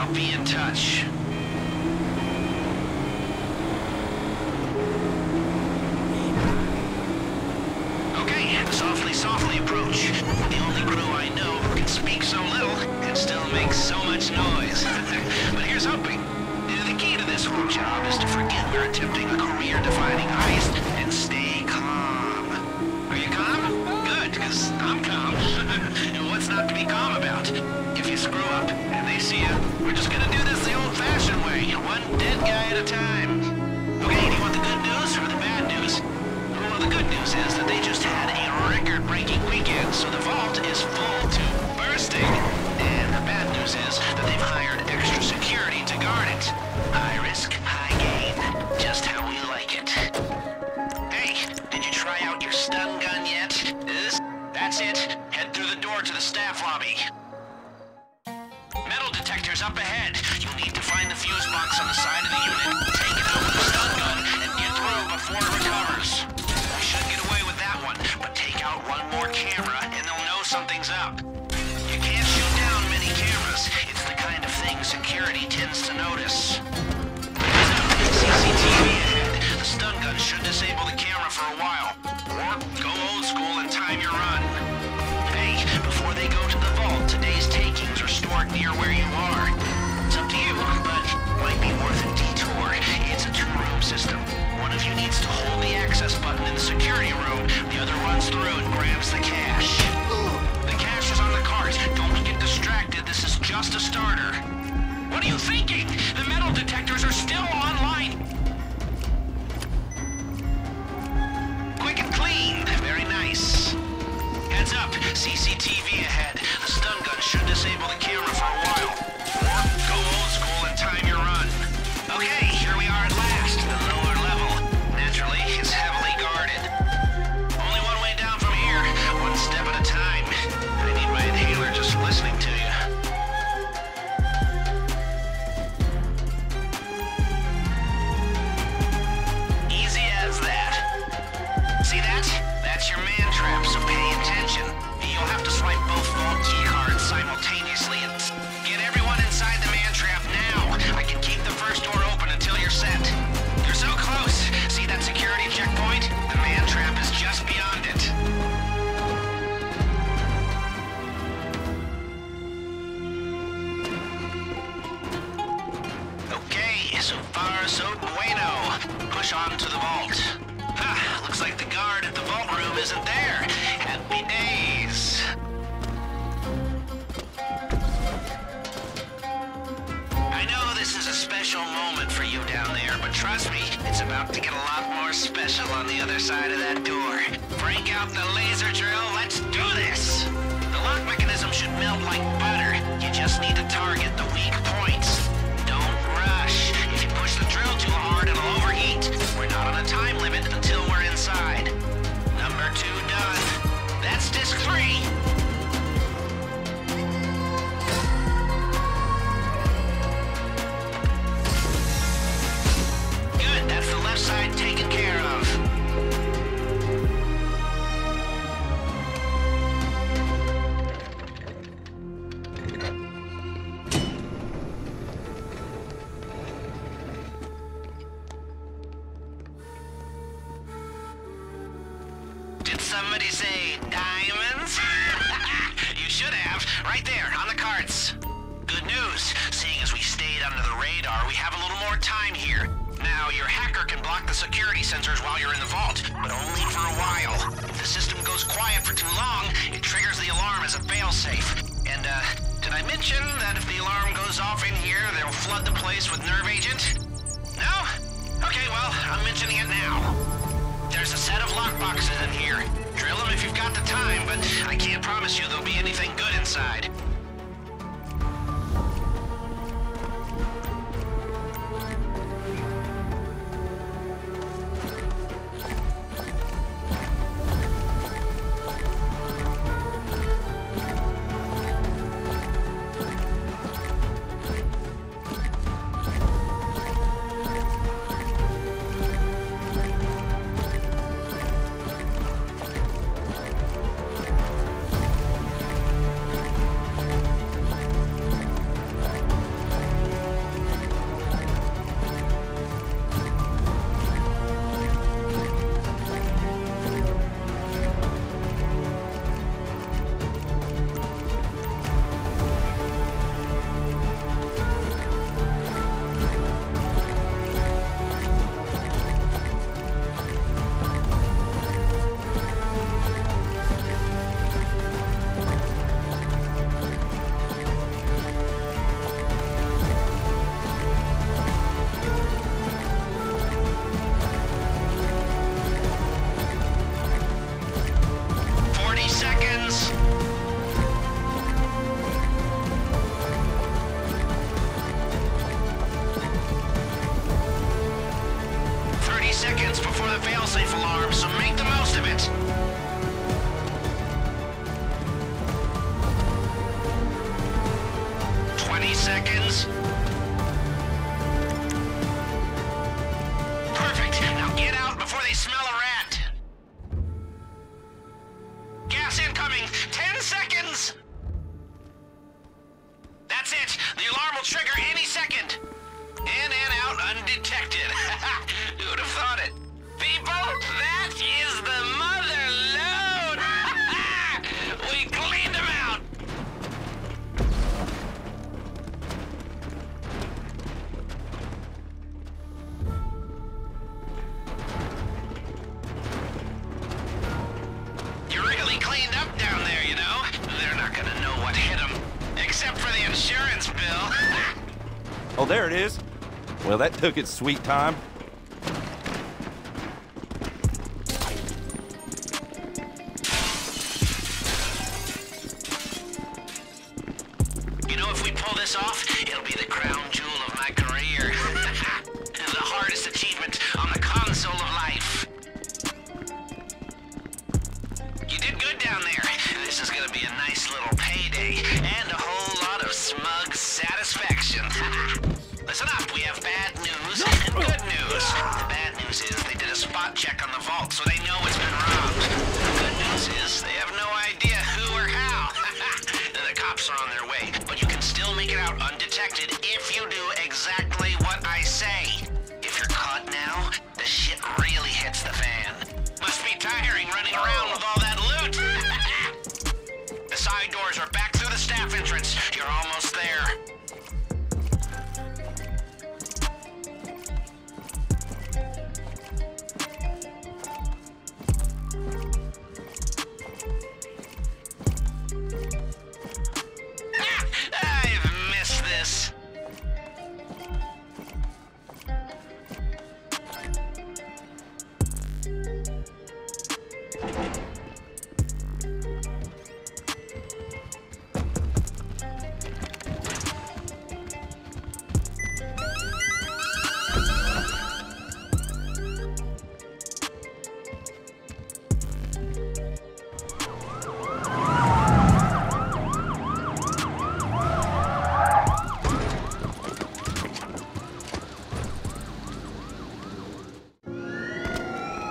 I'll be in touch. Okay, softly approach. The only crew I know who can speak so little and still make so much noise. But here's hoping. The key to this whole job is to forget we're attempting a career-defining heist and stay calm. Are you calm? Good, because I'm calm. What's not to be calm about? If you screw up and they see you, we're just gonna do this the old-fashioned way, one dead guy at a time. Okay, do you want the good news or the bad news? Well, the good news is that they just had a record-breaking weekend, so the vault is full to bursting. And the bad news is that they've hired extra security to guard it. High risk, high gain. Just how we like it. Hey, did you try out your stun gun yet? That's it. Head through the door to the staff lobby. Metal detectors up ahead. You'll need to find the fuse box on the side of the unit, take it out with the stun gun, and get through before it recovers. We should get away with that one, but take out one more camera and they'll know something's up. You can't shoot down many cameras. It's the kind of thing security tends to notice. Heads up, CCTV ahead. The stun gun should disable the camera for a while. Or go old school and time your run. Hey, before they go to the vault, today's takings are stored near where you are. It's up to you, but might be worth a detour. It's a two-room system. One of you needs to hold the access button in the security room. The other runs through and grabs the cash. The cash is on the cart. Don't get distracted. This is just a starter. What are you thinking? The metal detectors are still online. Quick and clean. Very nice. Heads up. CCTV ahead. The stun gun should disable the camera for a while. Or go old school and time your run. Okay, here we are at last. The lower level. Naturally, it's heavily guarded. Only one way down from here. One step at a time. I need my inhaler just listening to you. Easy as that. See that? That's your man trap, so pay attention. You'll have to swipe both vault key cards simultaneously and get everyone inside the man trap now. I can keep the first door open until you're set. You're so close. See that security checkpoint? The man trap is just beyond it. Okay, so far so bueno. Push on to the vault. Ha, looks like the guard at the vault room isn't there. Happy days. I know this is a special moment for you down there, but trust me, it's about to get a lot more special on the other side of that door. Break out the laser drill, let's do this! The lock mechanism should melt like butter. You just need to target the weak points. Don't rush. If you push the drill too hard, it'll overheat. We're not on a time limit until we're inside. Number 2 done. That's disc 3. Good, that's the left side taken care of. Did somebody say diamonds? You should have. Right there, on the carts. Good news. Seeing as we stayed under the radar, we have a little more time here. Now, your hacker can block the security sensors while you're in the vault, but only for a while. If the system goes quiet for too long, it triggers the alarm as a failsafe. And, did I mention that if the alarm goes off in here, they'll flood the place with nerve agent? No? Okay, well, I'm mentioning it now. There's a set of lockboxes in here. Drill them if you've got the time, but I can't promise you there'll be anything good inside. seconds before the failsafe alarm, so make the most of it. Seconds. Perfect. Now get out before they smell a rat. Gas incoming. 10 seconds. That's it. The alarm will trigger any second. In and out undetected. Who would have thought it? People, that is the mother load. We cleaned them out. Insurance bill. Oh, there it is. Well, that took its sweet time. You know, if we pull this off, it'll be the crown jewel of my career. The hardest achievement on the console of life. You did good down there. This is gonna be a nice little payday and a whole lot of smug satisfaction. Listen up, we have bad news and good news. The bad news is they did a spot check on the vault, so they know it's been robbed. The good news is they have no idea who or how. The cops are on their way, but you can still make it out undetected if you do exactly what I say. If you're caught now, the shit really hits the fan. Must be tiring running around with all that loot. The side doors are back through the staff entrance. You're almost there. I've missed this.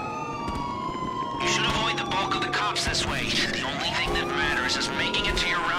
This way. The only thing that matters is making it to your room.